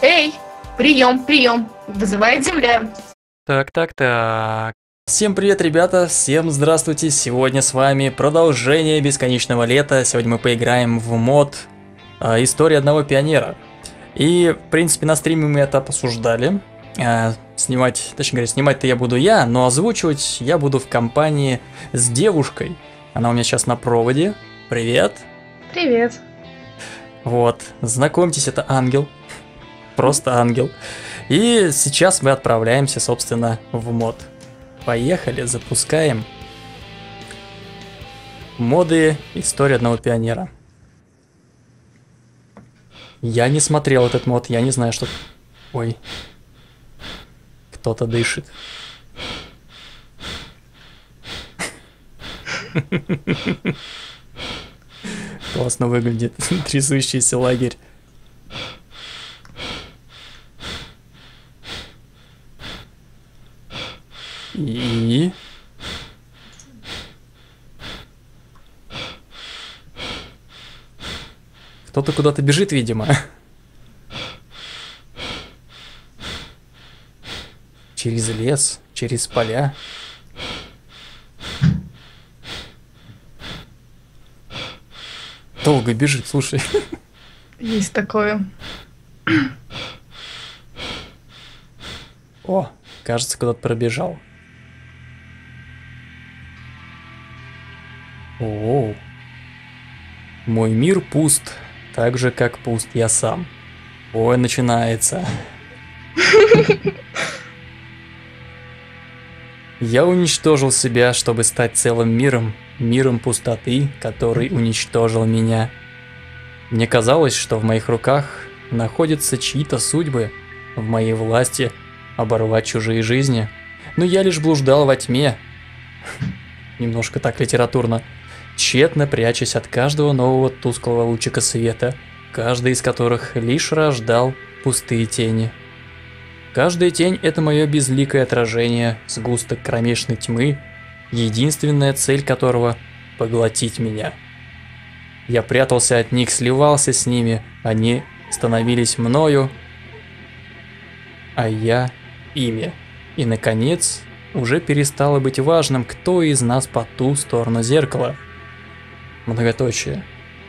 Эй, прием, прием, вызывает земля. Так. Всем привет, ребята, всем здравствуйте. Сегодня с вами продолжение бесконечного лета. Сегодня мы поиграем в мод История одного пионера. И, в принципе, на стриме мы это обсуждали. Снимать-то я буду я, но озвучивать я буду в компании с девушкой. Она у меня сейчас на проводе. Привет. Привет. Вот, знакомьтесь, это Ангел. Просто Ангел. И сейчас мы отправляемся, собственно, в мод. Поехали, запускаем. Моды История одного пионера. Я не смотрел этот мод, я не знаю, что... Ой. Кто-то дышит. Классно выглядит. Трясущийся лагерь. И... Кто-то куда-то бежит, видимо. Через лес, через поля. Долго бежит, слушай. Есть такое. О, кажется, куда-то пробежал. О, мой мир пуст, так же, как пуст я сам. Ой, начинается. Я уничтожил себя, чтобы стать целым миром, миром пустоты, который уничтожил меня. Мне казалось, что в моих руках находятся чьи-то судьбы, в моей власти оборвать чужие жизни, но я лишь блуждал во тьме. Немножко так литературно. Тщетно прячась от каждого нового тусклого лучика света, каждый из которых лишь рождал пустые тени. Каждая тень — это мое безликое отражение, сгусток кромешной тьмы, единственная цель которого — поглотить меня. Я прятался от них, сливался с ними, они становились мною, а я ими. И, наконец, уже перестало быть важным, кто из нас по ту сторону зеркала. Многоточие.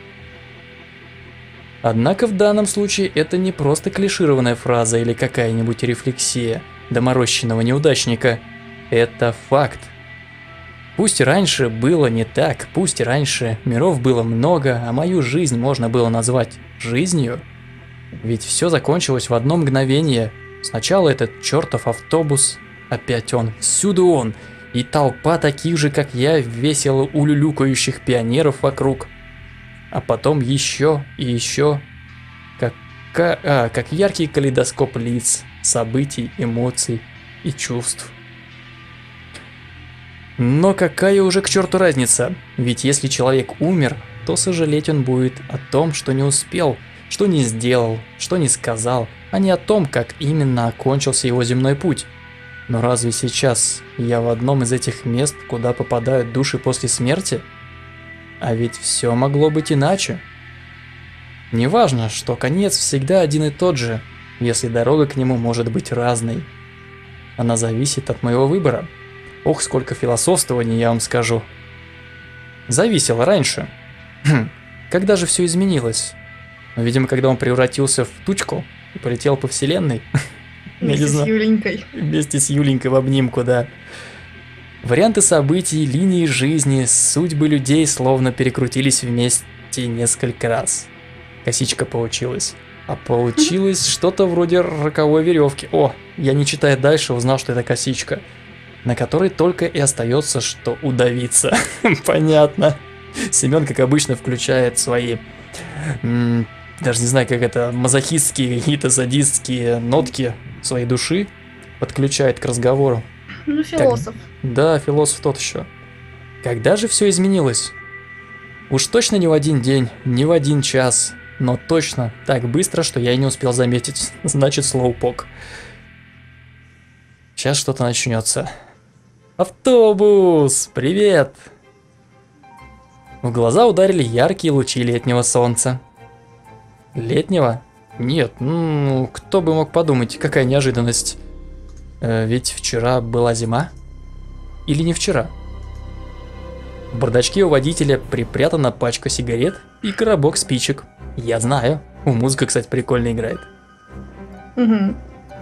Однако в данном случае это не просто клишированная фраза или какая-нибудь рефлексия доморощенного неудачника. Это факт. Пусть раньше было не так, пусть раньше миров было много, а мою жизнь можно было назвать жизнью. Ведь все закончилось в одно мгновение. Сначала этот чертов автобус, опять он, всюду он, и толпа таких же, как я, весело улюлюкающих пионеров вокруг. А потом еще и еще, как яркий калейдоскоп лиц, событий, эмоций и чувств. Но какая уже к черту разница? Ведь если человек умер, то сожалеть он будет о том, что не успел, что не сделал, что не сказал, а не о том, как именно окончился его земной путь. Но разве сейчас я в одном из этих мест, куда попадают души после смерти? А ведь все могло быть иначе. Неважно, что конец всегда один и тот же, если дорога к нему может быть разной. Она зависит от моего выбора. Ох, сколько философствований, я вам скажу. Зависело раньше. Когда же все изменилось? Видимо, когда он превратился в тучку и полетел по вселенной. Вместе с Юленькой. Вместе с Юленькой в обнимку, да. Варианты событий, линии жизни, судьбы людей словно перекрутились вместе несколько раз. Косичка получилась. А получилось что-то вроде роковой веревки. О, я не читая дальше узнал, что это косичка, на которой только и остается, что удавиться. Понятно. Семен, как обычно, включает свои... даже не знаю, как это, мазохистские, какие-то садистские нотки своей души подключает к разговору. Ну, философ. Да, философ тот еще. Когда же все изменилось? Уж точно не в один день, не в один час, но точно так быстро, что я и не успел заметить. Значит, слоупок. Сейчас что-то начнется. Автобус! Привет! В глаза ударили яркие лучи летнего солнца. Летнего? Нет, ну, кто бы мог подумать, какая неожиданность. Ведь вчера была зима? Или не вчера? В бардачке у водителя припрятана пачка сигарет и коробок спичек. Я знаю. Музыка, кстати, прикольно играет. Угу.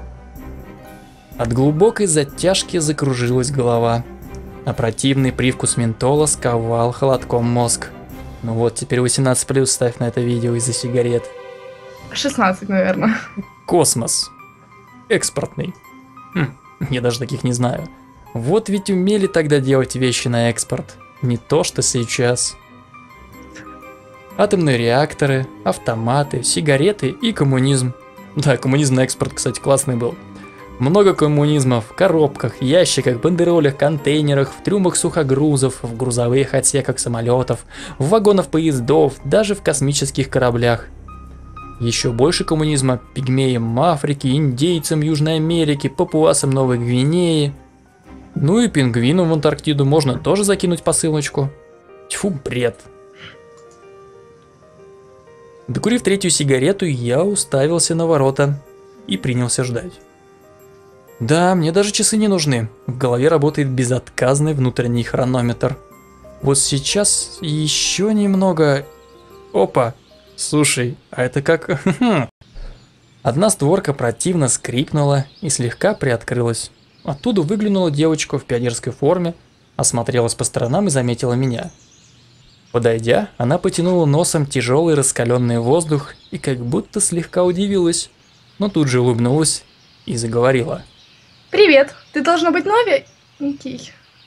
От глубокой затяжки закружилась голова, а противный привкус ментола сковал холодком мозг. Ну вот, теперь 18+ ставь на это видео из-за сигарет. 16, наверное. Космос. Экспортный. Я даже таких не знаю. Вот ведь умели тогда делать вещи на экспорт. Не то, что сейчас. Атомные реакторы, автоматы, сигареты и коммунизм. Да, коммунизм на экспорт, кстати, классный был. Много коммунизма в коробках, ящиках, бандеролях, контейнерах, в трюмах сухогрузов, в грузовых отсеках самолетов, в вагонах поездов, даже в космических кораблях. Еще больше коммунизма пигмеям Африки, индейцам Южной Америки, папуасам Новой Гвинеи. Ну и пингвинам в Антарктиду можно тоже закинуть посылочку. Тьфу, бред. Докурив третью сигарету, я уставился на ворота и принялся ждать. Да, мне даже часы не нужны. В голове работает безотказный внутренний хронометр. Вот сейчас еще немного... Опа! Слушай, а это как... Одна створка противно скрипнула и слегка приоткрылась. Оттуда выглянула девочка в пионерской форме, осмотрелась по сторонам и заметила меня. Подойдя, она потянула носом тяжелый раскаленный воздух и как будто слегка удивилась, но тут же улыбнулась и заговорила. Привет, ты должна быть новенький.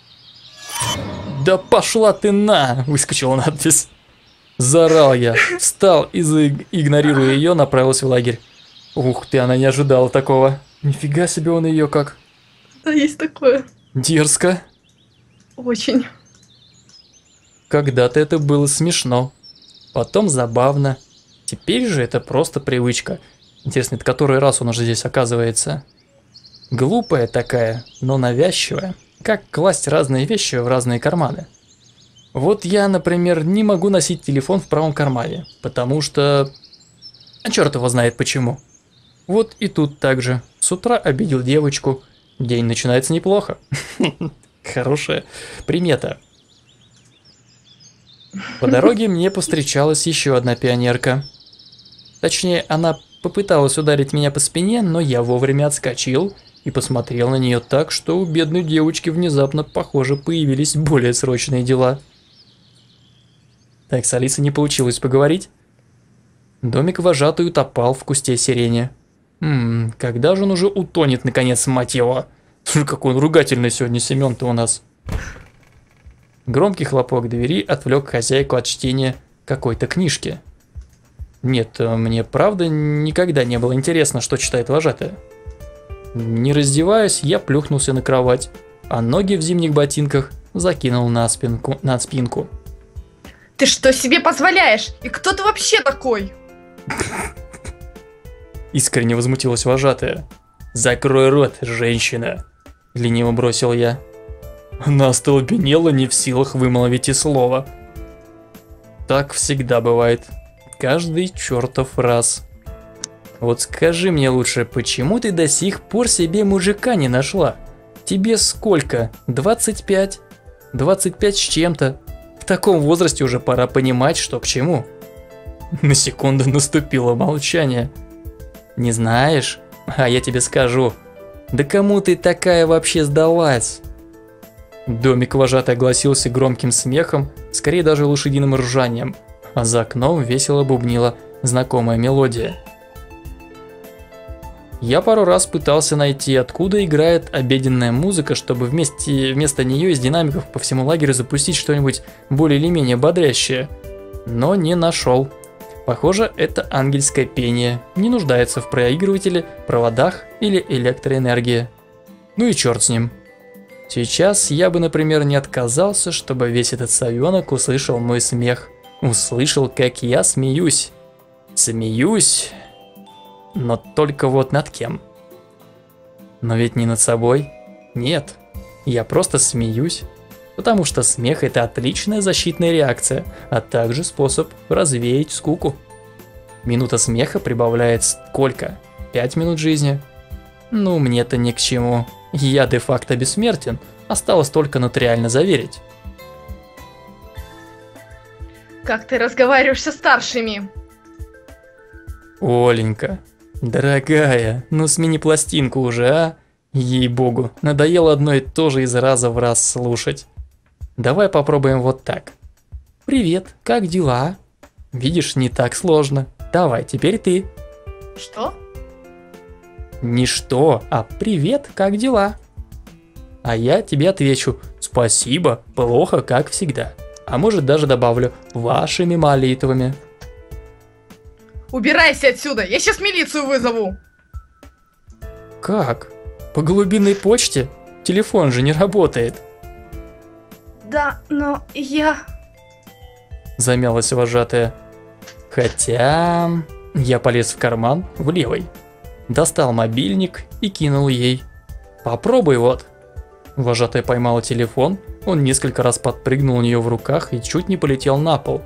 Да пошла ты на! Выскочила надпись. Заорал я, встал и, игнорируя ее, направился в лагерь. Ух ты, она не ожидала такого. Нифига себе он ее как. Да, есть такое. Дерзко. Очень. Когда-то это было смешно, потом забавно. Теперь же это просто привычка. Интересно, это который раз он уже здесь оказывается. Глупая такая, но навязчивая. Как класть разные вещи в разные карманы. Вот я, например, не могу носить телефон в правом кармане, потому что... А черт его знает почему. Вот и тут также. С утра обидел девочку. День начинается неплохо. Хорошая примета. По дороге мне повстречалась еще одна пионерка. Точнее, она попыталась ударить меня по спине, но я вовремя отскочил и посмотрел на нее так, что у бедной девочки внезапно, похоже, появились более срочные дела. Так, с Алисой не получилось поговорить. Домик вожатой утопал в кусте сирени. Когда же он уже утонет, наконец, мать его? Какой он ругательный сегодня Семен-то у нас. Громкий хлопок двери отвлек хозяйку от чтения какой-то книжки. Нет, мне правда никогда не было интересно, что читает вожатая. Не раздеваясь, я плюхнулся на кровать, а ноги в зимних ботинках закинул на спинку. Ты что себе позволяешь? И кто ты вообще такой? Искренне возмутилась вожатая. «Закрой рот, женщина!» — лениво бросил я. Она остолбенела, не в силах вымолвить и слова. Так всегда бывает. Каждый чертов раз. Вот скажи мне лучше, почему ты до сих пор себе мужика не нашла? Тебе сколько? 25? 25 с чем-то? В таком возрасте уже пора понимать, что к чему. На секунду наступило молчание. Не знаешь? А я тебе скажу. Да кому ты такая вообще сдалась? Домик вожатой огласился громким смехом, скорее даже лошадиным ржанием, а за окном весело бубнила знакомая мелодия. Я пару раз пытался найти, откуда играет обеденная музыка, чтобы вместо нее из динамиков по всему лагерю запустить что-нибудь более или менее бодрящее, но не нашел. Похоже, это ангельское пение, не нуждается в проигрывателе, проводах или электроэнергии. Ну и черт с ним. Сейчас я бы, например, не отказался, чтобы весь этот совенок услышал мой смех. Услышал, как я смеюсь. Смеюсь, но только вот над кем? Но ведь не над собой. Нет, я просто смеюсь. Потому что смех — это отличная защитная реакция, а также способ развеять скуку. Минута смеха прибавляет сколько? 5 минут жизни? Ну, мне-то ни к чему. Я де-факто бессмертен. Осталось только нотариально заверить. Как ты разговариваешь со старшими? Оленька, дорогая, ну смени пластинку уже, а? Ей-богу, надоело одно и то же из раза в раз слушать. Давай попробуем вот так. Привет, как дела? Видишь, не так сложно. Давай, теперь ты. Что? Не что, а привет, как дела? А я тебе отвечу: спасибо, плохо, как всегда. А может даже добавлю: вашими молитвами. Убирайся отсюда, я сейчас милицию вызову. Как? По голубиной почте? Телефон же не работает. Да, но я... Замялась вожатая. Хотя... Я полез в карман, в левый. Достал мобильник и кинул ей. Попробуй вот. Вожатая поймала телефон, он несколько раз подпрыгнул у нее в руках и чуть не полетел на пол.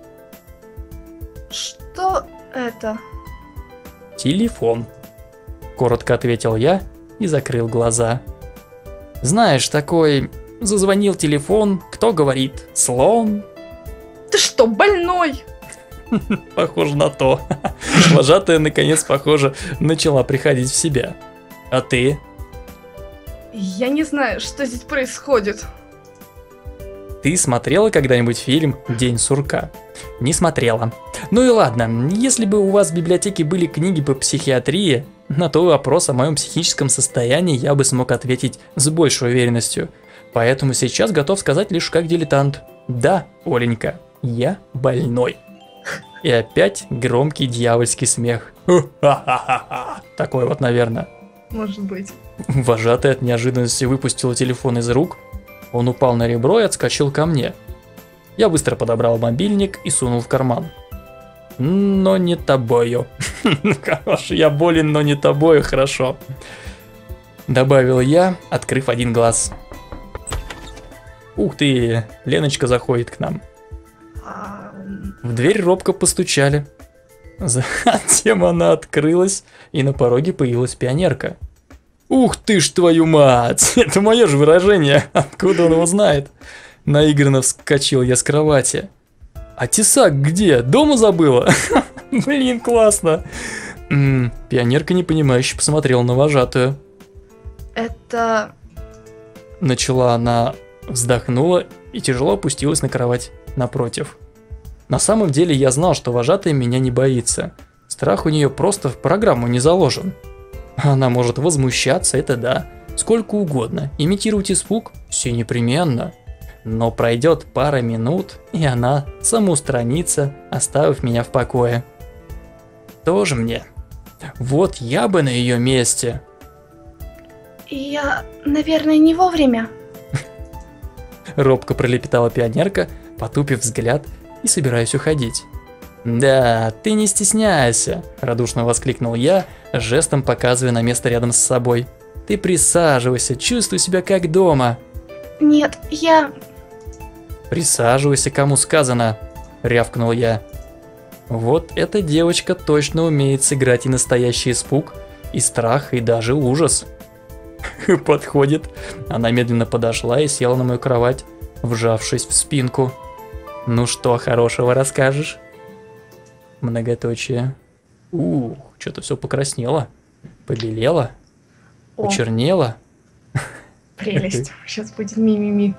Что это? Телефон. Коротко ответил я и закрыл глаза. Знаешь, такой... Зазвонил телефон, кто говорит? Слон? Ты что, больной? Похоже на то. Вожатая, наконец, похоже, начала приходить в себя. А ты? Я не знаю, что здесь происходит. Ты смотрела когда-нибудь фильм «День сурка»? Не смотрела. Ну и ладно, если бы у вас в библиотеке были книги по психиатрии, на тот вопрос о моем психическом состоянии я бы смог ответить с большей уверенностью. Поэтому сейчас готов сказать лишь как дилетант. Да, Оленька, я больной. И опять громкий дьявольский смех. Такой вот, наверное. Может быть. Вожатая от неожиданности выпустила телефон из рук. Он упал на ребро и отскочил ко мне. Я быстро подобрал мобильник и сунул в карман. Но не тобою. Хорош, я болен, но не тобою, хорошо. Добавил я, открыв один глаз. Ух ты, Леночка заходит к нам. В дверь робко постучали. Затем она открылась, и на пороге появилась пионерка. Ух ты ж твою мать! Это мое же выражение, откуда он его знает? Наигранно вскочил я с кровати. А тесак где? Дома забыла? Блин, классно. Пионерка непонимающе посмотрела на вожатую. Это... Начала она, вздохнула и тяжело опустилась на кровать напротив. На самом деле я знал, что вожатая меня не боится. Страх у нее просто в программу не заложен. Она может возмущаться, это да, сколько угодно, имитировать испуг – все непременно. Но пройдет пара минут, и она самоустранится, оставив меня в покое. Тоже мне. Вот я бы на ее месте. Я, наверное, не вовремя. Робко пролепетала пионерка, потупив взгляд и собираясь уходить. «Да, ты не стесняйся», – радушно воскликнул я, жестом показывая на место рядом с собой. «Ты присаживайся, чувствуй себя как дома». Нет, я... «Присаживайся, кому сказано», – рявкнул я. Вот эта девочка точно умеет сыграть и настоящий испуг, и страх, и даже ужас. Подходит. Она медленно подошла и села на мою кровать, вжавшись в спинку. «Ну что хорошего расскажешь?» Многоточие. Что-то все покраснело, побелело, почернело. Прелесть. Сейчас будет ми-ми-ми.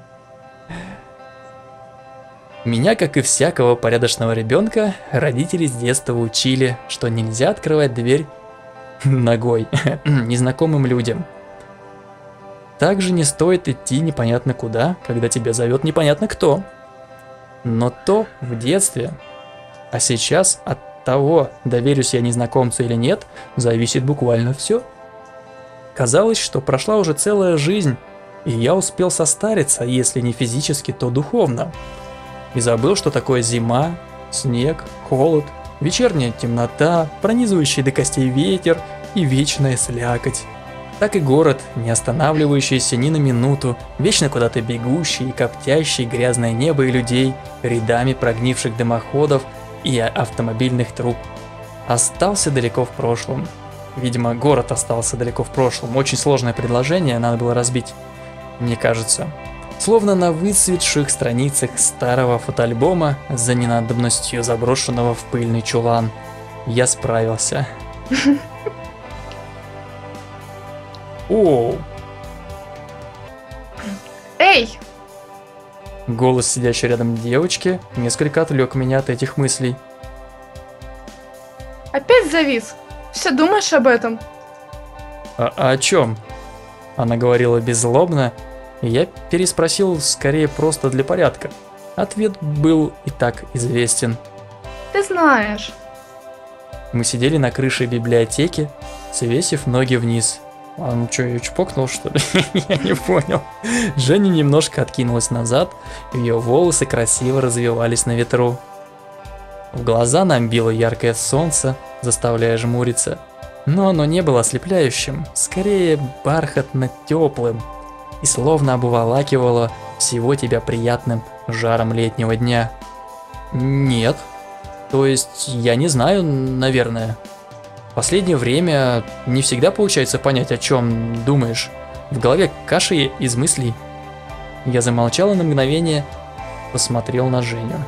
Меня, как и всякого порядочного ребенка, родители с детства учили, что нельзя открывать дверь ногой незнакомым людям. Также не стоит идти непонятно куда, когда тебя зовет непонятно кто. Но то в детстве. А сейчас от того, доверюсь я незнакомцу или нет, зависит буквально все. Казалось, что прошла уже целая жизнь, и я успел состариться, если не физически, то духовно. И забыл, что такое зима, снег, холод, вечерняя темнота, пронизывающий до костей ветер и вечная слякоть. Так и город, не останавливающийся ни на минуту, вечно куда-то бегущий и коптящий грязное небо и людей, рядами прогнивших дымоходов и автомобильных труб. остался далеко в прошлом. Видимо, город остался далеко в прошлом. Очень сложное предложение, надо было разбить, мне кажется. Словно на выцветших страницах старого фотоальбома за ненадобностью заброшенного в пыльный чулан. Я справился. Оу! Эй! Голос сидящей рядом девочки несколько отвлек меня от этих мыслей. Опять завис? Все думаешь об этом? А о чем? Она говорила беззлобно, и я переспросил скорее просто для порядка. Ответ был и так известен. Ты знаешь. Мы сидели на крыше библиотеки, свесив ноги вниз. А он что, ее чпокнул, что ли? Я не понял. Женя немножко откинулась назад, ее волосы красиво развивались на ветру. В глаза нам било яркое солнце, заставляя жмуриться. Но оно не было ослепляющим, скорее бархатно теплым, и словно обволакивало всего тебя приятным жаром летнего дня. Нет. То есть, я не знаю, наверное. В последнее время не всегда получается понять, о чем думаешь. В голове каша из мыслей. Я замолчал и на мгновение посмотрел на Женю.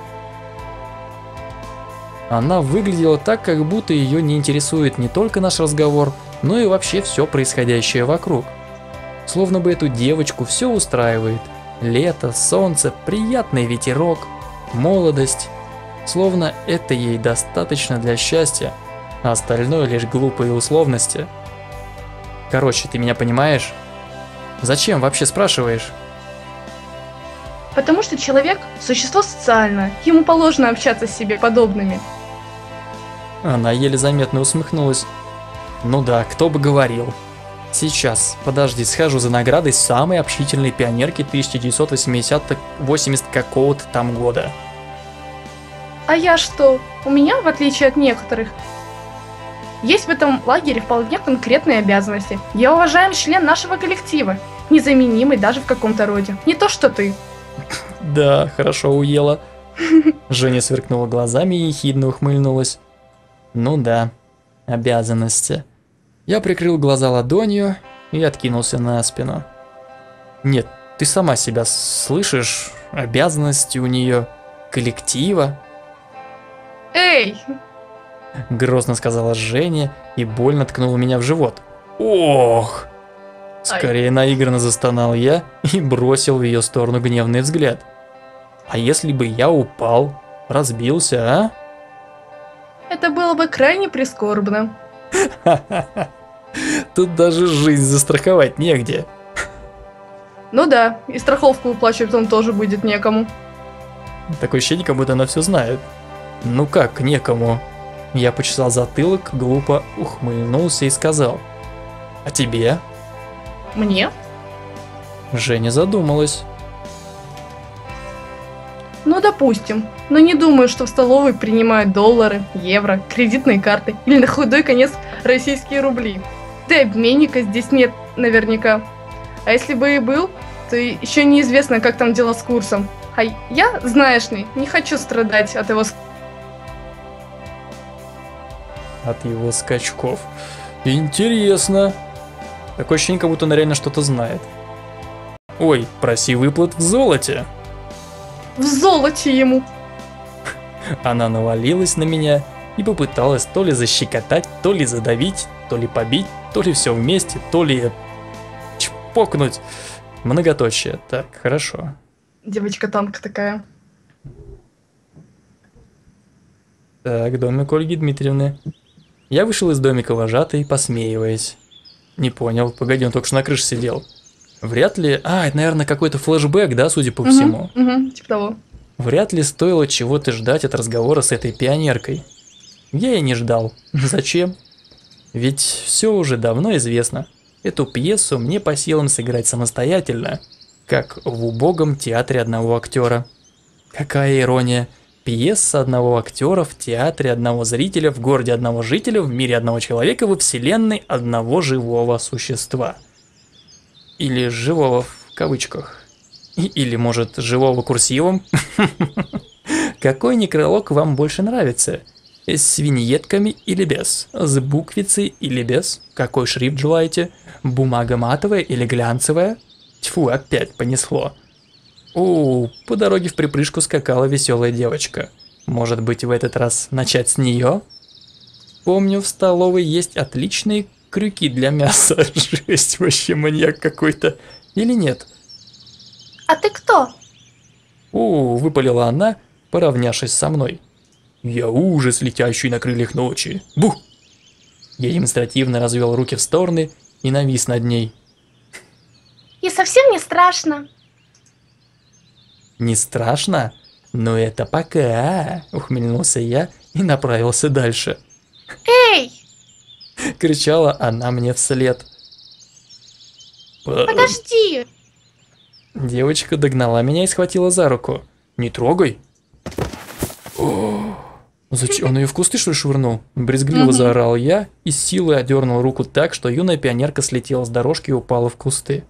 Она выглядела так, как будто ее не интересует не только наш разговор, но и вообще все происходящее вокруг. Словно бы эту девочку все устраивает. Лето, солнце, приятный ветерок, молодость. Словно это ей достаточно для счастья, а остальное лишь глупые условности. Короче, ты меня понимаешь? Зачем вообще спрашиваешь? Потому что человек – существо социальное, ему положено общаться с себе подобными. Она еле заметно усмехнулась. Ну да, кто бы говорил. Сейчас, подожди, схожу за наградой самой общительной пионерки 1980 какого-то там года. А я что? У меня, в отличие от некоторых, есть в этом лагере вполне конкретные обязанности. Я уважаемый член нашего коллектива, незаменимый даже в каком-то роде. Не то что ты. Да, хорошо уела. Женя сверкнула глазами и ехидно ухмыльнулась. Ну да, обязанности. Я прикрыл глаза ладонью и откинулся на спину. Нет, ты сама себя слышишь? Обязанности у нее, коллектива. Эй! Грозно сказала Женя и больно ткнула меня в живот. Ох! Скорее наигранно застонал я и бросил в ее сторону гневный взгляд. А если бы я упал, разбился, а? Это было бы крайне прискорбно. Тут даже жизнь застраховать негде. Ну да, и страховку выплачивать он тоже будет некому. Такое ощущение, как будто она все знает. Ну как некому? Я почесал затылок, глупо ухмыльнулся и сказал. А тебе? Мне? Женя задумалась. Ну допустим, но не думаю, что в столовой принимают доллары, евро, кредитные карты или на худой конец российские рубли. Да и обменника здесь нет наверняка. А если бы и был, то еще неизвестно, как там дела с курсом. А я, знаешь ли, не хочу страдать от его скачков. Интересно. Такое ощущение, как будто она реально что-то знает. Ой, проси выплат в золоте. В золоте ему. Она навалилась на меня и попыталась то ли защекотать, то ли задавить, то ли побить, то ли все вместе, то ли чпокнуть. Многоточие. Так, хорошо. Девочка-танк такая. Так, домик Ольги Дмитриевны. Я вышел из домика вожатой, посмеиваясь. Не понял, погоди, он только что на крыше сидел. Вряд ли... это, наверное, какой-то флешбэк, да, судя по всему. Типа того. Вряд ли стоило чего-то ждать от разговора с этой пионеркой. Я и не ждал. Зачем? Ведь все уже давно известно. Эту пьесу мне по силам сыграть самостоятельно, как в убогом театре одного актера. Какая ирония. Пьеса одного актера в театре одного зрителя, в городе одного жителя, в мире одного человека, во вселенной одного живого существа. Или живого в кавычках. Или, может, живого курсивом? Какой некролог вам больше нравится? С виньетками или без? С буквицей или без? Какой шрифт желаете? Бумага матовая или глянцевая? Тьфу, опять понесло. О, по дороге в припрыжку скакала веселая девочка. Может быть, в этот раз начать с нее? Помню, в столовой есть отличные крюки для мяса. Жесть, вообще маньяк какой-то. Или нет? А ты кто? О, выпалила она, поравнявшись со мной. Я ужас, летящий на крыльях ночи. Бух! Я демонстративно развел руки в стороны и навис над ней. И совсем не страшно. Не страшно? Но это пока, ухмыльнулся я и направился дальше. Эй, Кричала она мне вслед. подожди. Девочка догнала меня и схватила за руку. Не трогай. О, зачем? Он ее в кусты, что ли, швырнул? Брезгливо заорал я и с силой одернул руку так, что юная пионерка слетела с дорожки и упала в кусты.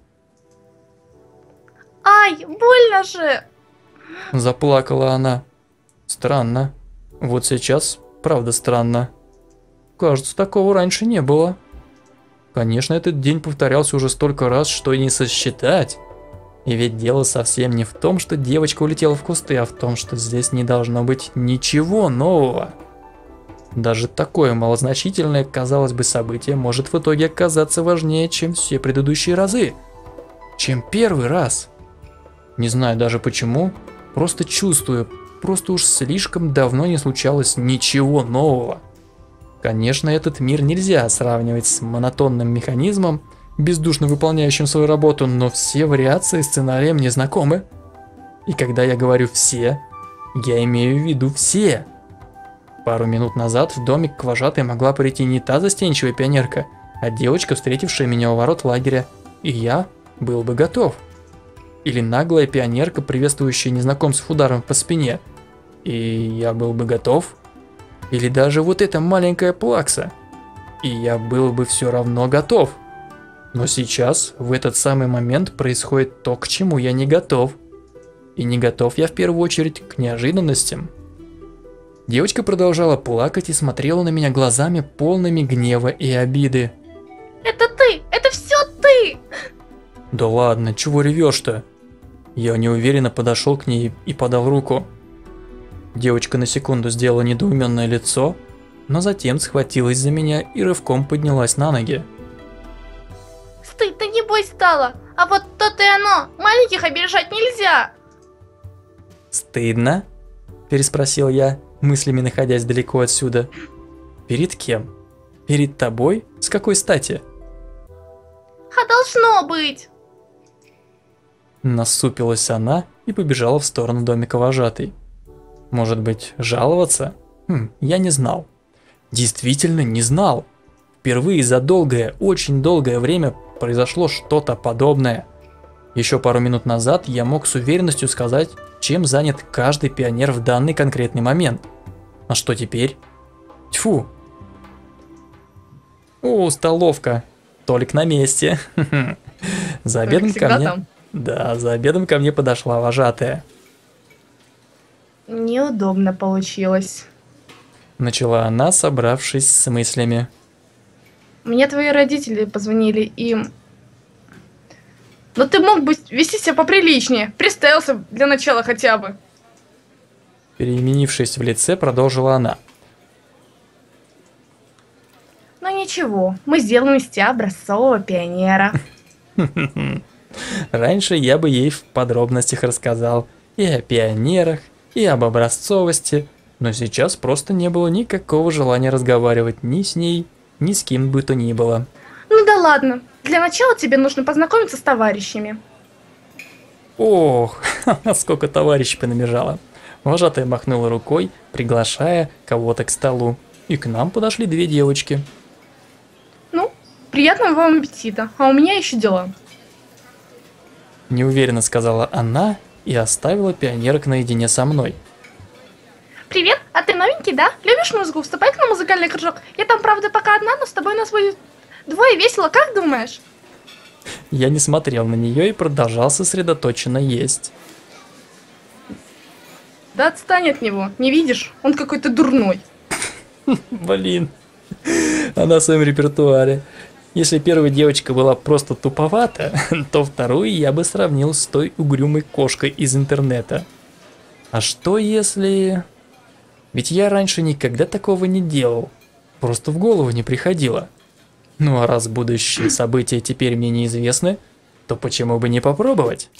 Ай, больно же. Заплакала она. Странно. Вот сейчас, правда, странно. Кажется, такого раньше не было. Конечно, этот день повторялся уже столько раз, что и не сосчитать. И ведь дело совсем не в том, что девочка улетела в кусты, а в том, что здесь не должно быть ничего нового. Даже такое малозначительное, казалось бы, событие может в итоге оказаться важнее, чем все предыдущие разы. Чем первый раз. Не знаю даже почему, просто чувствую, просто уж слишком давно не случалось ничего нового. Конечно, этот мир нельзя сравнивать с монотонным механизмом, бездушно выполняющим свою работу, но все вариации сценария мне знакомы. И когда я говорю «все», я имею в виду все. Пару минут назад в домик к вожатой могла прийти не та застенчивая пионерка, а девочка, встретившая меня у ворот лагеря, и я был бы готов. Или наглая пионерка, приветствующая незнакомцев ударом по спине, и я был бы готов. Или даже вот эта маленькая плакса, и я был бы все равно готов. Но сейчас, в этот самый момент, происходит то, к чему я не готов. И не готов я в первую очередь к неожиданностям. Девочка продолжала плакать и смотрела на меня глазами, полными гнева и обиды. Это ты, это все ты. Да ладно, чего ревешь-то? Я неуверенно подошел к ней и подал руку. Девочка на секунду сделала недоуменное лицо, но затем схватилась за меня и рывком поднялась на ноги. Стыдно небось стало, а вот то-то и оно, маленьких обижать нельзя. Стыдно? Переспросил я, мыслями находясь далеко отсюда. Перед кем? Перед тобой? С какой стати? А должно быть. Насупилась она и побежала в сторону домика вожатой. Может быть, жаловаться? Я не знал. Действительно не знал. Впервые за долгое, очень долгое время произошло что-то подобное. Еще пару минут назад я мог с уверенностью сказать, чем занят каждый пионер в данный конкретный момент. А что теперь? Тьфу. О, столовка. Толик на месте. За обедом ко мне. Там. Да, за обедом ко мне подошла вожатая. Неудобно получилось. Начала она, собравшись с мыслями. Мне твои родители позвонили и... Но ты мог бы вести себя поприличнее. Представился для начала хотя бы. Переменившись в лице, продолжила она. Ну ничего, мы сделаем из тебя образцового пионера. Раньше я бы ей в подробностях рассказал и о пионерах, и об образцовости, но сейчас просто не было никакого желания разговаривать ни с ней, ни с кем бы то ни было. Ну да ладно, для начала тебе нужно познакомиться с товарищами. Ох, сколько товарищей понабежало. Вожатая махнула рукой, приглашая кого-то к столу, и к нам подошли две девочки. Ну, приятного вам аппетита, а у меня еще дела. Неуверенно сказала она и оставила пионерок наедине со мной. Привет, а ты новенький, да? Любишь музыку? Вступай на музыкальный кружок. Я там, правда, пока одна, но с тобой нас будет двое весело, как думаешь? Я не смотрел на нее и продолжал сосредоточенно есть. Да отстань от него, не видишь? Он какой-то дурной. Блин, она в своем репертуаре. Если первая девочка была просто туповата, то вторую я бы сравнил с той угрюмой кошкой из интернета. А что если... Ведь я раньше никогда такого не делал. Просто в голову не приходило. Ну а раз будущие события теперь мне неизвестны, то почему бы не попробовать?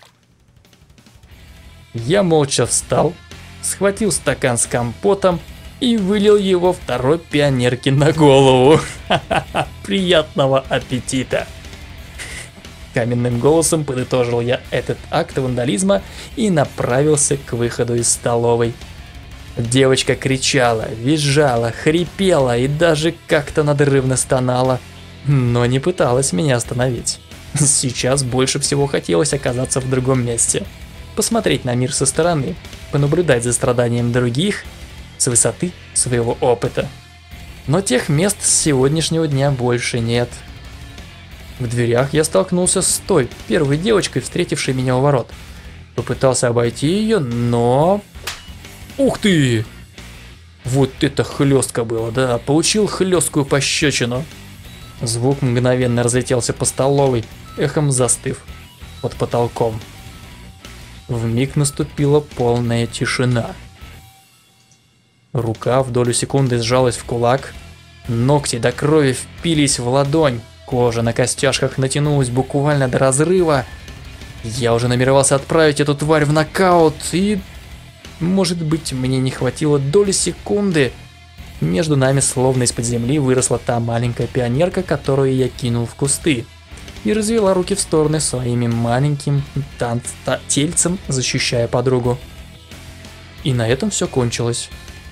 Я молча встал, схватил стакан с компотом и вылил его второй пионерке на голову. Приятного аппетита! Каменным голосом подытожил я этот акт вандализма и направился к выходу из столовой. Девочка кричала, визжала, хрипела и даже как-то надрывно стонала, но не пыталась меня остановить. Сейчас больше всего хотелось оказаться в другом месте, посмотреть на мир со стороны, понаблюдать за страданием других с высоты своего опыта. Но тех мест с сегодняшнего дня больше нет. В дверях я столкнулся с той первой девочкой, встретившей меня у ворот. Попытался обойти ее, но... Ух ты! Вот это хлестко было, да, получил хлесткую пощечину. Звук мгновенно разлетелся по столовой, эхом застыв под потолком. Вмиг наступила полная тишина. Рука в долю секунды сжалась в кулак, ногти до крови впились в ладонь, кожа на костяшках натянулась буквально до разрыва. Я уже намеревался отправить эту тварь в нокаут и... Может быть, мне не хватило доли секунды. Между нами словно из-под земли выросла та маленькая пионерка, которую я кинул в кусты, и развела руки в стороны своими маленьким тельцем, защищая подругу. И на этом все кончилось.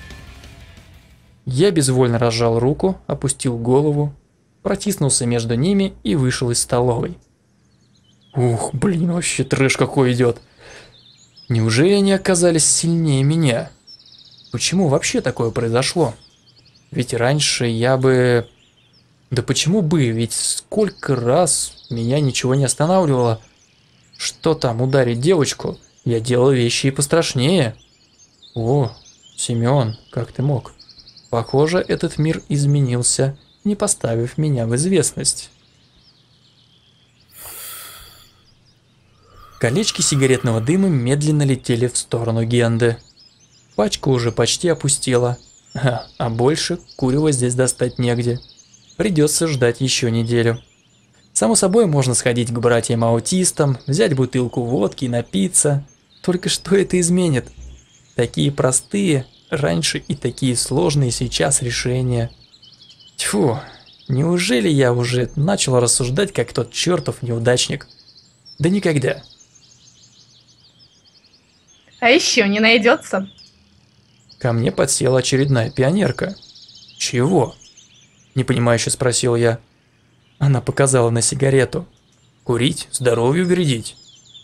Я безвольно разжал руку, опустил голову, протиснулся между ними и вышел из столовой. Ух, блин, вообще трэш какой идет. Неужели они оказались сильнее меня? Почему вообще такое произошло? Ведь раньше я бы... Да почему бы? Ведь сколько раз меня ничего не останавливало. Что там, ударить девочку? Я делал вещи и пострашнее. О, Семен, как ты мог? Похоже, этот мир изменился, не поставив меня в известность. Колечки сигаретного дыма медленно летели в сторону Генды. Пачка уже почти опустела, а больше курева здесь достать негде. Придется ждать еще неделю. Само собой, можно сходить к братьям-аутистам, взять бутылку водки и напиться. Только что это изменит? Такие простые раньше и такие сложные сейчас решения. Тьфу, неужели я уже начал рассуждать как тот чертов неудачник? Да никогда. А еще не найдется. Ко мне подсела очередная пионерка. Чего? Непонимающе спросил я. Она показала на сигарету. Курить, здоровью вредить.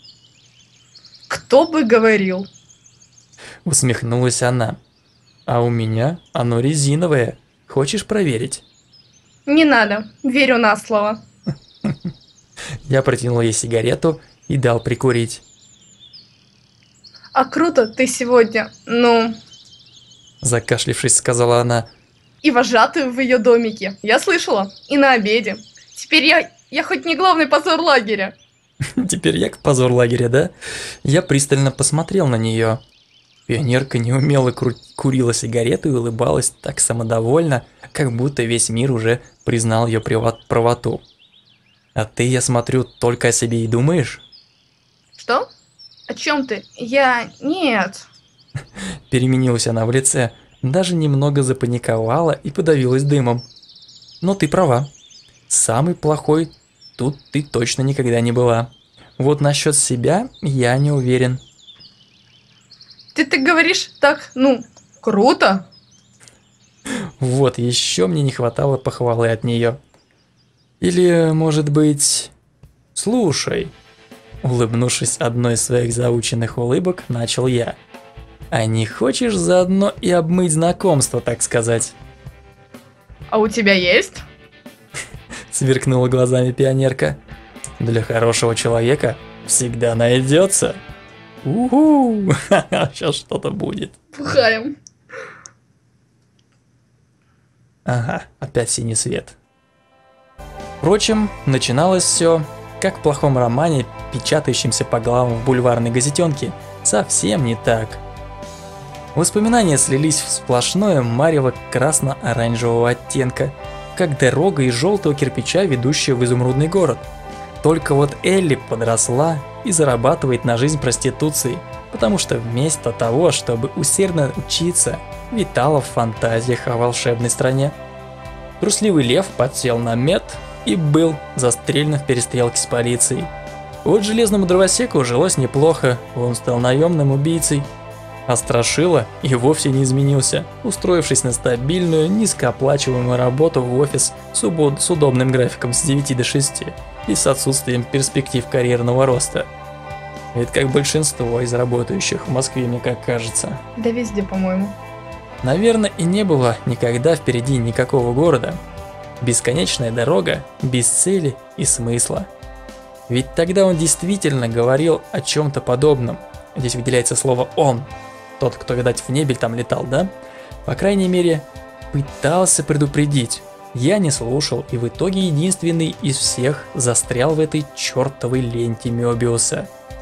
Кто бы говорил? Усмехнулась она. А у меня оно резиновое. Хочешь проверить? Не надо, верю на слово. Я протянул ей сигарету и дал прикурить. А круто ты сегодня, ну... Закашлившись, сказала она. И вожатую в ее домике, я слышала, и на обеде. Теперь я хоть не главный позор лагеря. Теперь я позор лагеря, да? Я пристально посмотрел на нее. Пионерка неумело курила сигарету и улыбалась так самодовольно, как будто весь мир уже признал ее правоту. А ты, я смотрю, только о себе и думаешь? Что? О чем ты? Нет. Переменилась она в лице, даже немного запаниковала и подавилась дымом. Но ты права. Самый плохой тут ты точно никогда не была. Вот насчет себя я не уверен. Ты говоришь так, ну, круто. Вот еще мне не хватало похвалы от нее. Или, может быть... Слушай... Улыбнувшись одной из своих заученных улыбок, начал я. А не хочешь заодно и обмыть знакомство, так сказать? А у тебя есть? Сверкнула глазами пионерка. Для хорошего человека всегда найдется. Уху! Сейчас что-то будет. Пухаем. Ага, опять синий свет. Впрочем, начиналось все, как в плохом романе, печатающемся по главам в бульварной газетенке, совсем не так. Воспоминания слились в сплошное марево красно-оранжевого оттенка, как дорога из желтого кирпича, ведущая в изумрудный город. Только вот Элли подросла и зарабатывает на жизнь проституцией, потому что вместо того, чтобы усердно учиться, витала в фантазиях о волшебной стране. Трусливый лев подсел на мед и был застрелен в перестрелке с полицией. Вот железному дровосеку жилось неплохо, он стал наемным убийцей. А Страшила и вовсе не изменился, устроившись на стабильную, низкооплачиваемую работу в офис с удобным графиком с 9 до 6 и с отсутствием перспектив карьерного роста. Это как большинство из работающих в Москве, мне как кажется. Да везде, по-моему. Наверное, и не было никогда впереди никакого города. Бесконечная дорога, без цели и смысла. Ведь тогда он действительно говорил о чем-то подобном. Здесь выделяется слово «он». Тот, кто, видать, в небе там летал, да? По крайней мере, пытался предупредить. Я не слушал, и в итоге единственный из всех застрял в этой чертовой ленте Мёбиуса.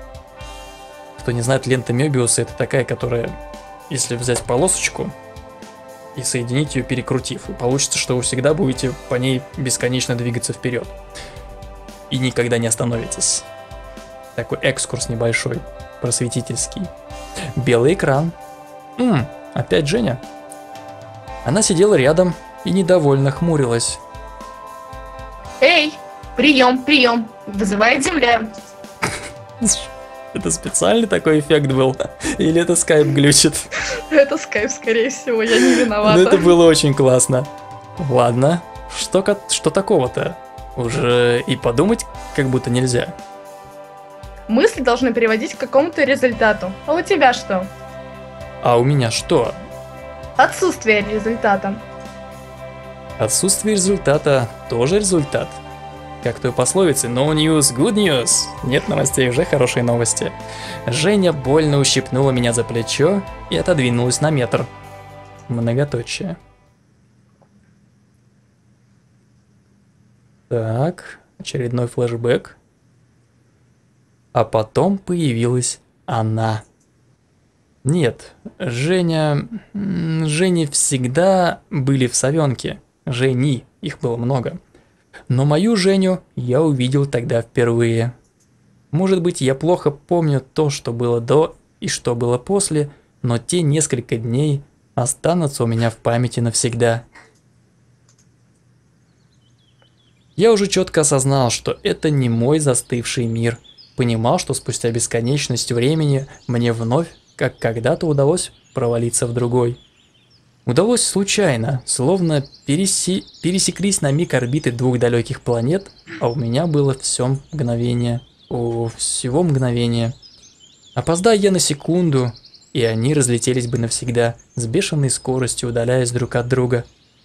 Кто не знает, лента Мёбиуса — это такая, которая, если взять полосочку и соединить ее, перекрутив, и получится, что вы всегда будете по ней бесконечно двигаться вперед. И никогда не остановитесь. Такой экскурс небольшой, просветительский. Белый экран. Опять Женя. Она сидела рядом и недовольно хмурилась. Эй, прием, прием, вызывает земля. Это специальный такой эффект был? Или это скайп глючит? Это скайп, скорее всего, я не виновата. Но это было очень классно. Ладно, что такого-то? Уже и подумать как будто нельзя. Мысли должны приводить к какому-то результату. А у тебя что? А у меня что? Отсутствие результата. Отсутствие результата тоже результат. Как той пословице no news, good news. Нет новостей, уже хорошие новости. Женя больно ущипнула меня за плечо и отодвинулась на метр. Многоточие. Так, очередной флешбэк. А потом появилась она. Нет, Жене всегда были в совенке. Жени, их было много. Но мою Женю я увидел тогда впервые. Может быть, я плохо помню то, что было до и что было после, но те несколько дней останутся у меня в памяти навсегда. Я уже четко осознал, что это не мой застывший мир. Понимал, что спустя бесконечность времени мне вновь, как когда-то, удалось провалиться в другой. Удалось случайно, словно пересеклись на миг орбиты двух далеких планет, а у меня было всего мгновение. Опоздая я на секунду, и они разлетелись бы навсегда, с бешеной скоростью удаляясь друг от друга.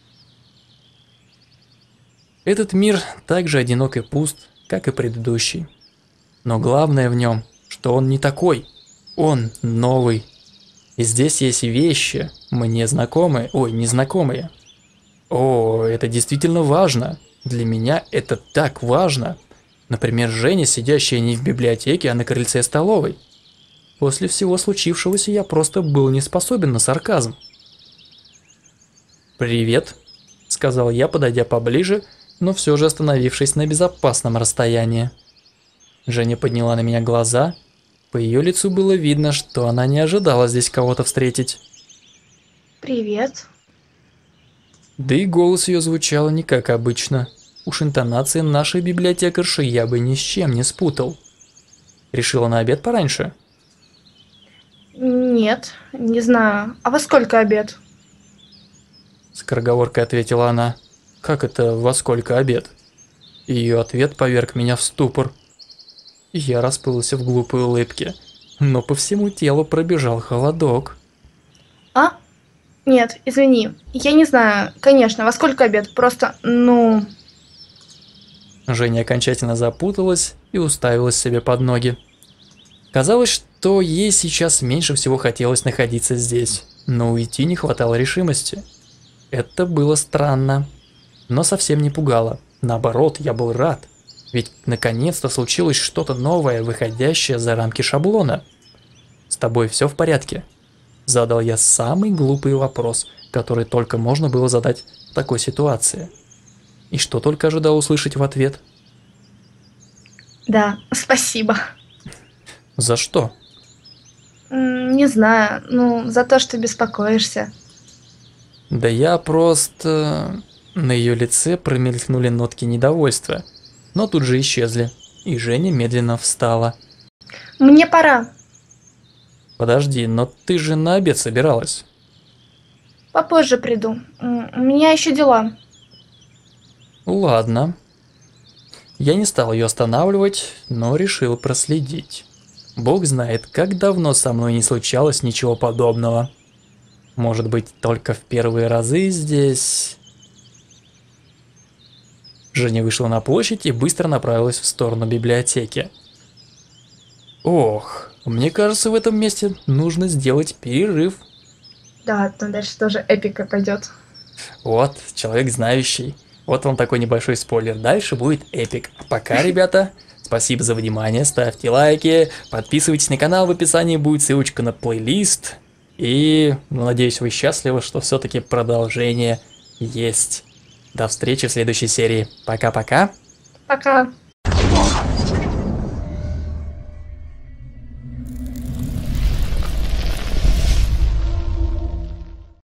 Этот мир так же одинок и пуст, как и предыдущий. Но главное в нем, что он не такой, он новый. И здесь есть вещи, мне знакомые, незнакомые. О, это действительно важно. Для меня это так важно. Например, Женя, сидящая не в библиотеке, а на крыльце столовой. После всего случившегося я просто был не способен на сарказм. «Привет», — сказал я, подойдя поближе, но все же остановившись на безопасном расстоянии. Женя подняла на меня глаза. По ее лицу было видно, что она не ожидала здесь кого-то встретить. Привет. Да и голос ее звучал не как обычно. Уж интонации нашей библиотекарши я бы ни с чем не спутал. Решила на обед пораньше? Нет, не знаю. А во сколько обед? Скороговоркой ответила она. Как это во сколько обед? Ее ответ поверг меня в ступор. Я расплылся в глупой улыбке, но по всему телу пробежал холодок. А? Нет, извини. Я не знаю. Конечно, во сколько обед? Просто, Женя окончательно запуталась и уставилась себе под ноги. Казалось, что ей сейчас меньше всего хотелось находиться здесь, но уйти не хватало решимости. Это было странно, но совсем не пугало. Наоборот, я был рад. Ведь наконец-то случилось что-то новое, выходящее за рамки шаблона. «С тобой все в порядке?» Задал я самый глупый вопрос, который только можно было задать в такой ситуации. И что только ожидал услышать в ответ? Да, спасибо. За что? Не знаю, ну, за то, что беспокоишься. Да я просто... На ее лице промелькнули нотки недовольства, но тут же исчезли, и Женя медленно встала. Мне пора. Подожди, но ты же на обед собиралась. Попозже приду. У меня еще дела. Ладно. Я не стал ее останавливать, но решил проследить. Бог знает, как давно со мной не случалось ничего подобного. Может быть, только в первые разы здесь... Женя вышла на площадь и быстро направилась в сторону библиотеки. Ох, мне кажется, в этом месте нужно сделать перерыв. Да, там дальше тоже эпика пойдет. Вот, человек знающий. Вот вам такой небольшой спойлер. Дальше будет эпик. Пока, ребята, спасибо за внимание. Ставьте лайки, подписывайтесь на канал. В описании будет ссылочка на плейлист. И надеюсь, вы счастливы, что все-таки продолжение есть. До встречи в следующей серии. Пока-пока. Пока.